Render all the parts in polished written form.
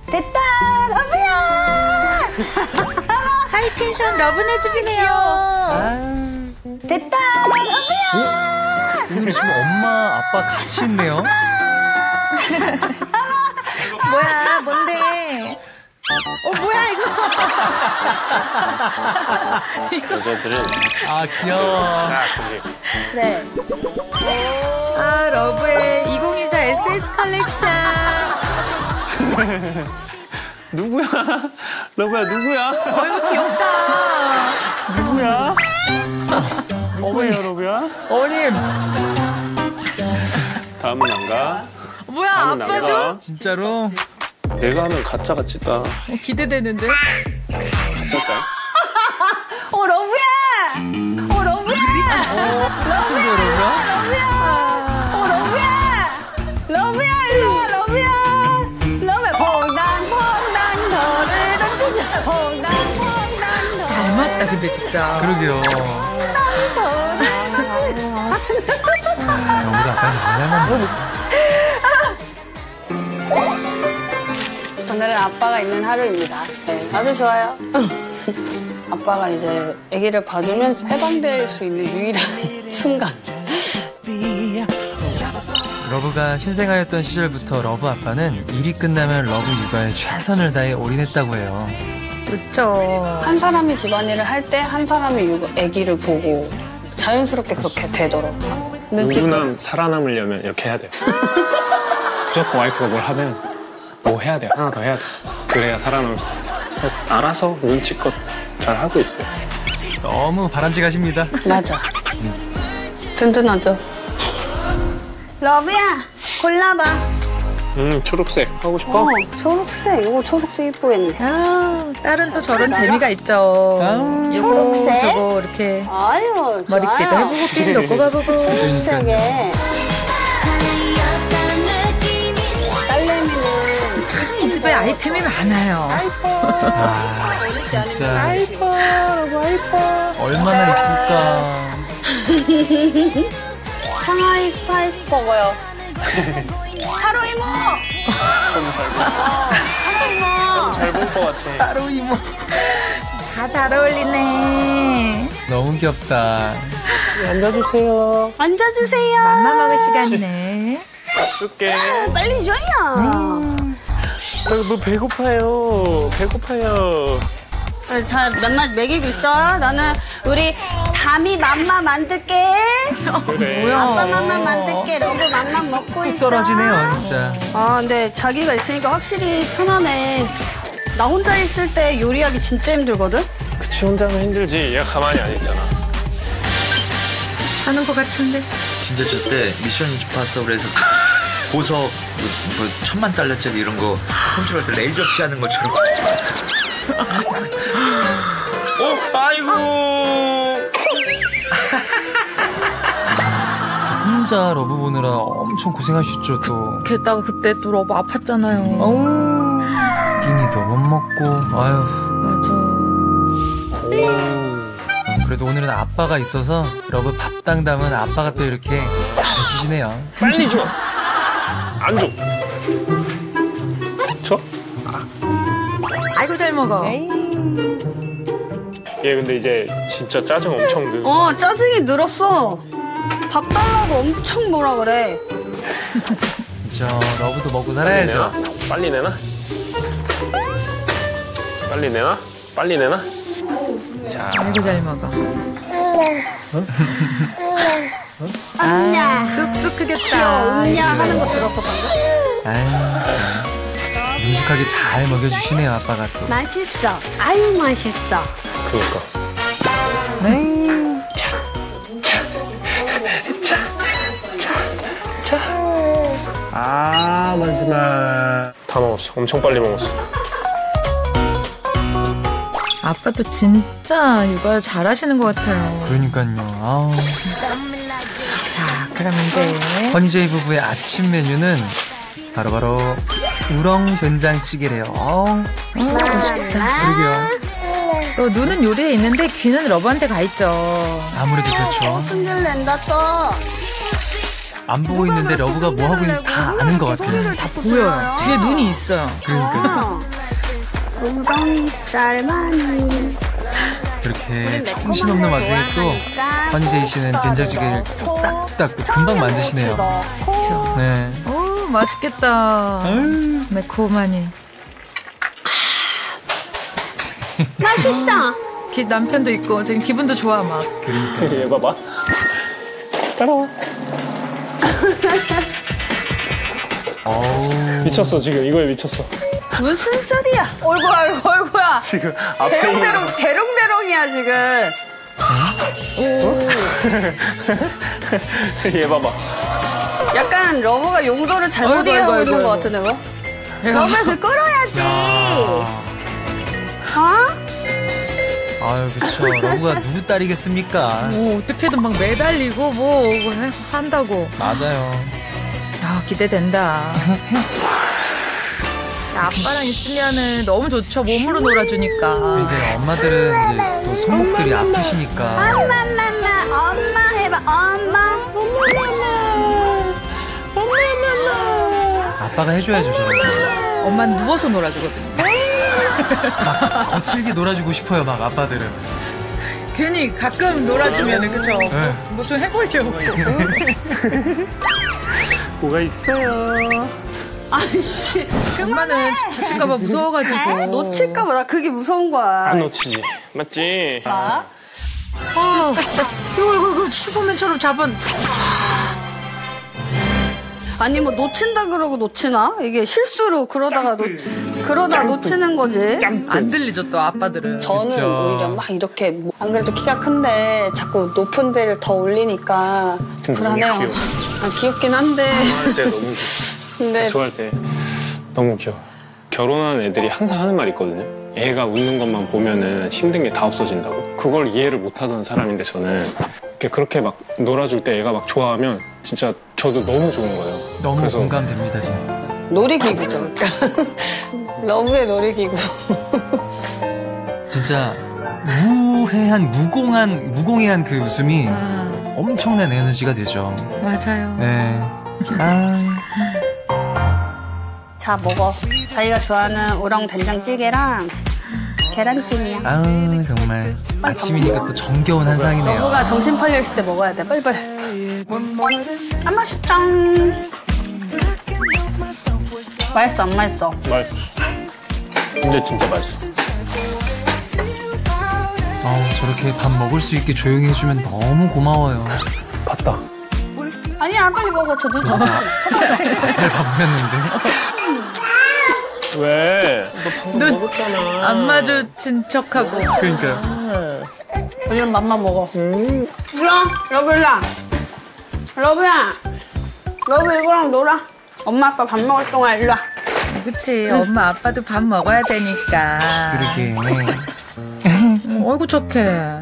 됐다, 러브야! 하이텐션 러브네 집이네요. 됐다, 러브야! 오늘 지금 엄마, 아빠 같이 있네요. 뭐야, 뭔데? 뭐야 이거? 여자들은 아, 귀여워. 그래. 아, 러브의 2024 SS 컬렉션. 누구야? 러브야 누구야? 이거 귀엽다. 누구야? 어머니야 러브야? 어머님! 다음은 안 가. 뭐야, 다음은 안 아빠도? 가. 진짜로? 내가 하면 가짜 같지다. 기대되는데? 가짜다. 러브야! 러브야! 같은데요, 러브야? 러브야! 러브야, 일로 와, 러브야! 러브야, 퐁당, 너를 던지자. 퐁당, 너. 닮았다, 근데 진짜. 그러게요. 여보다 아빠는 안 닮았네. 오늘은 아빠가 있는 하루입니다. 네, 아주 좋아요. 아빠가 이제 아기를 봐주면 해방될 수 있는 유일한 순간. 러브가 신생아였던 시절부터 러브 아빠는 일이 끝나면 러브 육아에 최선을 다해 올인했다고 해요. 그쵸. 한 사람이 집안일을 할 때 한 사람이 아기를 보고 자연스럽게 그렇게 되더라고요. 누구나 살아남으려면 이렇게 해야 돼요. 무조건 와이프가 뭘 하면 뭐 해야 돼요. 하나 더 해야 돼. 그래야 살아남을 수 있어. 알아서 눈치껏 잘 하고 있어요. 너무 바람직하십니다. 맞아. 든든하죠. 러브야, 골라봐. 초록색 하고 싶어? 초록색. 이거 초록색 이쁘겠네. 아, 딸은 또 저런 재미가 있죠. 초록색? 저거 이렇게 아유, 머리띠도 좋아요. 해보고 핀 넣고 가보고. 초록색에 딸내미는 이 집에 아이템이 많아요. 아, 진짜. 아이뻐. 얼마나 이쁠까. 상하이 스파이스 버거요. 하루 이모! 잘 본 것 같아. 따로 이모. 다 잘 어울리네. 너무 귀엽다. 앉아주세요. 앉아주세요. 맘마 먹을 시간이네. 줄게. 빨리 줘요. 너 배고파요. 배고파요. 잘 몇맛 먹이고 있어. 나는 우리 담이 맘마 만들게. 그래. 뭐야. 아빠 맘마 만들게. 러브 맘마 먹고 뚝 있어. 떨어지네요, 진짜. 아, 근데 자기가 있으니까 확실히 편하네. 나 혼자 있을 때 요리하기 진짜 힘들거든? 그치 혼자면 힘들지. 얘가 가만히 안 있잖아. 하는 것 같은데. 진짜 저 때 미션 임파서블에서 보석 뭐 1000,000달러짜리 이런 거 훔쳐갈 때 레이저 피하는 것처럼. 아이고. 혼자 러브 보느라 엄청 고생하셨죠, 또. 게다가 그때 또 러브 아팠잖아요. 끼니도 못 먹고, 아유. 맞아. 그래도 오늘은 아빠가 있어서 러브 밥당 담은 아빠가 또 이렇게 잘 해주시네요. 빨리 줘. 안 줘. 줘? 아이고 잘 먹어. 얘 근데 이제 진짜 짜증 엄청 늘. 짜증이 늘었어. 밥 달라고 엄청 뭐라 그래. 저 러브도 먹고 빨리 내놔? 살아야죠. 빨리 내놔? 빨리 내놔? 빨리 내놔? 자, 아이고 잘 먹어. 언냐. 쑥쑥 크겠다. 귀여워. 언냐 하는 거 들었어 방금? 아유, 참. 능숙하게 잘 먹여주시네요, 아빠가 또. 맛있어. 아유 맛있어. 그니까. 아, 마지막. 다 먹었어. 엄청 빨리 먹었어. 아빠도 진짜 육아를 잘하시는 것 같아요. 그러니까요. 아우. 자, 그럼 이제 허니제이 부부의 아침 메뉴는 바로바로 우렁 된장찌개래요. 아우, 맛있겠다. 그러게요. 또 눈은 요리에 있는데 귀는 러브한테 가 있죠. 아무래도 그렇죠. 승질 낸다 또. 안 보고 있는데 러브가 뭐 하고 있는지 다 아는 것 같아요. 다 보여요. 뒤에 눈이 있어요. 그러니까 우렁이 쌀만이. 그렇게 정신없는 와중에 또 허니제이 씨는 된장찌개를 뚝딱뚝딱 또 금방 만드시네요. 그렇죠. 네. 오, 맛있겠다. 매콤하니. 맛있어. 남편도 있고 지금 기분도 좋아 막. 얘 봐봐. 따라와. 미쳤어 지금 이거에 미쳤어. 무슨 소리야? 어이구야. 지금 앞에 있는 대롱대롱이야 지금. 얘 봐봐. 약간 러브가 용도를 잘못 아이고, 이해하고 아이고, 있는 것 아이고. 같은데 뭐? 러브를 그 끌어야지. 어? 아유 그쵸. 러브가 누구 딸이겠습니까? 뭐 어떻게든 막 매달리고 뭐 한다고. 맞아요. 야, 기대된다. 아빠랑 있으면은 너무 좋죠. 몸으로 놀아주니까. 이제 엄마들은 이제 또 손목들이 아프시니까. 엄마 해봐. 엄마. 아빠가 해줘야죠 저런 엄마는 누워서 놀아주거든요. 거. 거칠게 놀아주고 싶어요 막 아빠들은. 괜히 가끔 놀아주면은 그쵸. 뭐 좀 해보죠. 뭐가 있어요? 아이씨. 엄마는 다칠까봐 무서워가지고. 놓칠까봐 나 그게 무서운 거야. 안 놓치지. 맞지? 나? 이거 슈퍼맨처럼 잡은. 아니 뭐 놓친다 그러고 놓치나? 이게 실수로 그러다 놓치는 거지. 안 들리죠 또 아빠들은. 저는 그쵸. 오히려 막 이렇게 안 그래도 키가 큰데 자꾸 높은 데를 더 올리니까 불안해요. 너무 귀여워. 귀엽긴 한데. 좋아할 때 너무 귀여워. 근데 좋아할 때 너무 귀여워. 결혼한 애들이 항상 하는 말이 있거든요. 애가 웃는 것만 보면은 힘든 게 다 없어진다고. 그걸 이해를 못하던 사람인데 저는 그렇게 막 놀아줄 때 애가 막 좋아하면 진짜 저도 너무 좋은 거예요. 너무 그래서 공감됩니다 진짜. 놀이기구죠. 러브의 놀이기구. 진짜 무공해한 그 웃음이 엄청난 에너지가 되죠. 맞아요. 네. 자 먹어. 자기가 좋아하는 우렁 된장찌개랑 계란찜이야. 아우 정말 아침이니까 또 정겨운 한상이네요. 러브가 정신 팔려 있을 때 먹어야 돼. 빨리빨리. 아 맛있다. 맛있어 안 맛있어? 맛있어. 근데 진짜 맛있어. 저렇게 밥 먹을 수 있게 조용히 해주면 너무 고마워요. 봤다. 아니야 빨리 먹어. 저 눈 쳐봐. 밥 먹였는데. 왜? 너 방금 눈 먹었잖아. 안 마주친 척하고. 그러니까요. 그냥 맘만 먹어. 일로와 러브 일로와. 러브야. 러브 이거랑 놀아. 엄마 아빠 밥 먹을 동안 일로와. 그치. 엄마 아빠도 밥 먹어야 되니까. 그러게. 어이구 착해.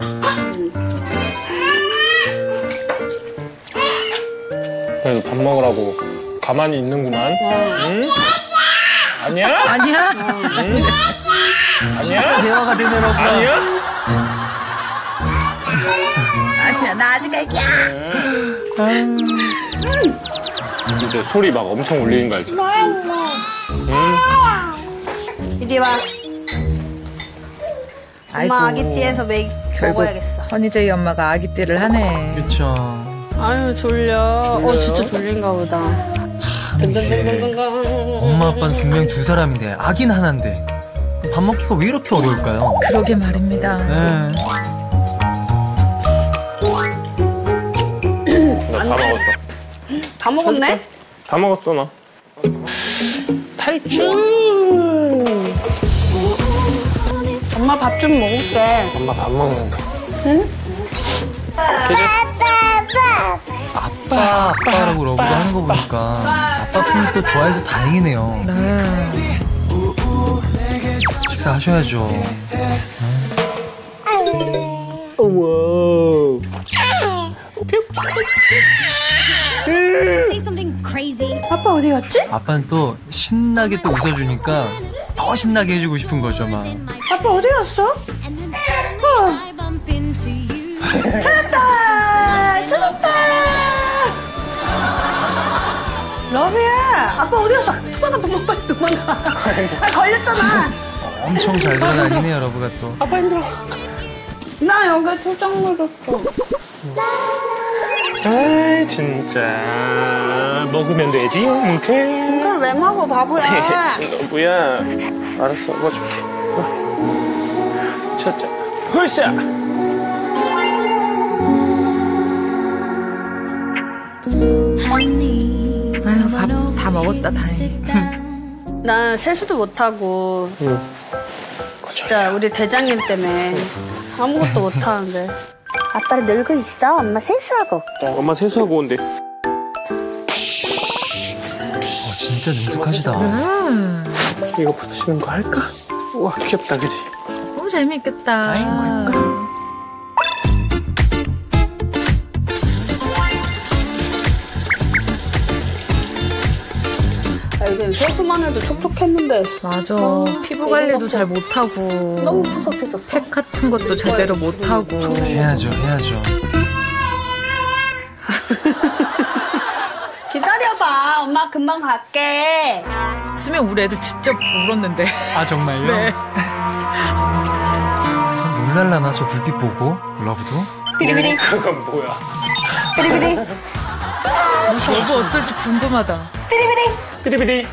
그래도 밥 먹으라고 가만히 있는구만. 응? 아니야? 아니야? 진짜 대화가 되네 러브. 아니야? 아니야. 나 아직 애기야. 이제 소리 막 엄청 울리는 거 알지? 이리 와. 아이고. 엄마 아기띠에서 결국 먹어야겠어. 허니제이 엄마가 아기띠를 하네. 그렇죠. 아유 졸려. 진짜 졸린가 보다. 이게 엄마 아빠는 분명 두 사람인데 아긴 하나인데 밥 먹기가 왜 이렇게 어려울까요? 그러게 말입니다. 네. 나 다 먹었어. 다 먹었네? 다 먹었어 나. 탈출. 엄마 밥 좀 먹을게. 엄마 밥 먹는다. 아빠라고 러브가 하는 거 보니까 아빠 품이 또 좋아해서 다행이네요. 네. 식사하셔야죠. 우와. Say something crazy. 아빠 어디 갔지? 아빠는 또 신나게 또 웃어주니까 더 신나게 해주고 싶은 거죠 막. 아빠 어디 갔어? And then suddenly I bump into you. 찾았다! 찾았다! 러브야, 아빠 어디 갔어? 도망가. 아, 걸렸잖아. 엄청 잘 돌아다니네요, 러브가 또. 아빠 힘들어. 나 여기 초장 묻었어. 아이 진짜 먹으면 되지. 오케이. 이걸 왜 먹어, 바보야? 러브야. 알았어, 먹어줄게. 첫째, 훌샤. 아유, 밥 다 먹었다, 다행히. 난 세수도 못하고 진짜 우리 대장님 때문에 아무것도 못하는데. 아빠 놀고 있어. 엄마 세수하고 올게. 엄마 세수하고 온대. 진짜 능숙하시다. 이거 붙이는 거 할까? 우와 귀엽다, 그지? 너무 재밌겠다. 요새 세수만 해도 촉촉했는데 맞아. 피부 관리도 잘 못하고. 너무 푸석해졌어. 팩 같은 것도 제대로 못하고. 해야죠. 기다려봐. 엄마 금방 갈게. 쓰면 우리 애들 진짜 울었는데. 아, 정말요? 네. 놀랄라나, 저 불빛 보고. 러브도? 비리비리. 그건 뭐야? 비리비리. 저거 어떨지 궁금하다. 비리비리. 비리비리.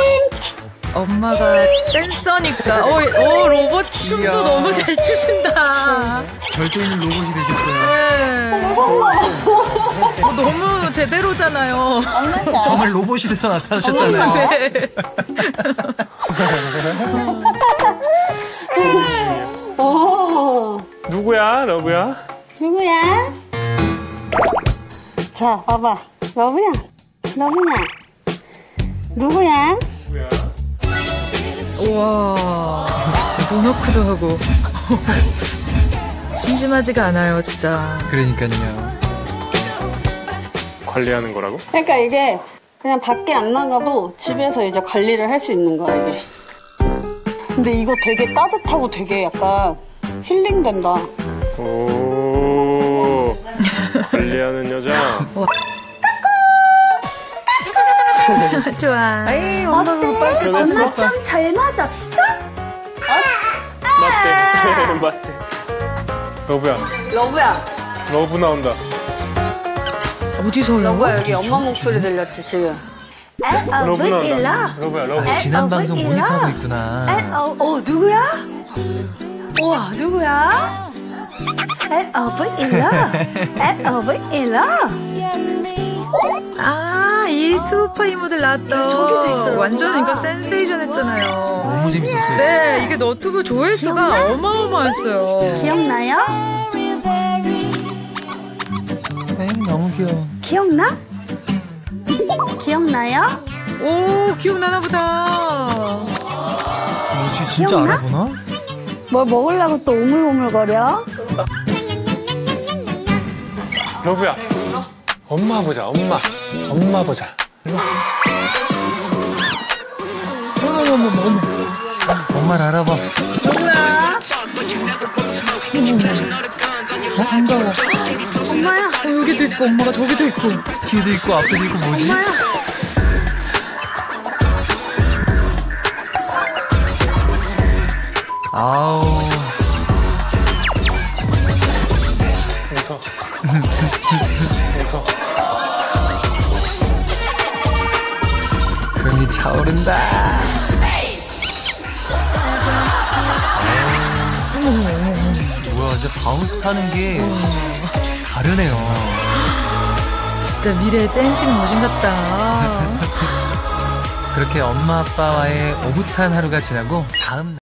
엄마가 댄서니까. 로봇 춤도 귀여워. 너무 잘 추신다. 절대 있는 로봇이 되셨어요. 네. 무서워. 너무 제대로잖아요. 정말 로봇이 돼서 나타나셨잖아요. 네. 누구야, 러브야? 누구야? 자, 봐봐. 러브야. 누구야? 우와. 문워크도 하고. 심심하지가 않아요, 진짜. 그러니까요. 관리하는 거라고? 그러니까 이게 그냥 밖에 안 나가도 집에서 이제 관리를 할 수 있는 거야, 이게. 근데 이거 되게 따뜻하고 되게 약간 힐링된다. 오. 관리하는 여자. 좋아. 어때? 엄마 좀 잘 맞았어? 맞대. 러브야. 러브야. 러브 나온다. 어디서요? 러브야, 여기 엄마 목소리 들렸지, 지금. 러브 나온다. 러브야, 러브. 지난 방송 모니터하고 있구나. 누구야? 우와, 누구야? 아, 이 슈퍼 이모들 나왔다. 저기도 있더라고. 완전 이거 센세이션 했잖아요. 너무 재밌었어요. 네, 이게 너튜브 조회수가 어마어마했어요. 기억나요? 네, 너무 귀여워. 기억나? 기억나요? 오, 기억나나 보다. 뭐지, 진짜 기억나? 알아보나? 뭘 먹으려고 또 오물오물거려? 러브야. 엄마 보자, 엄마 보자. 어머머머머. 엄마를 알아봐. 누구야? 반가워. 엄마야. 여기도 있고, 엄마가 저기도 있고. 뒤에도 있고 앞에도 있고 뭐지? 엄마야. 아우. 웃어. 금이 차오른다. 뭐야, 이제 바운스 타는 게 다르네요. 진짜 미래의 댄싱 머신 같다. 그렇게 엄마 아빠와의 오붓한 하루가 지나고 다음 날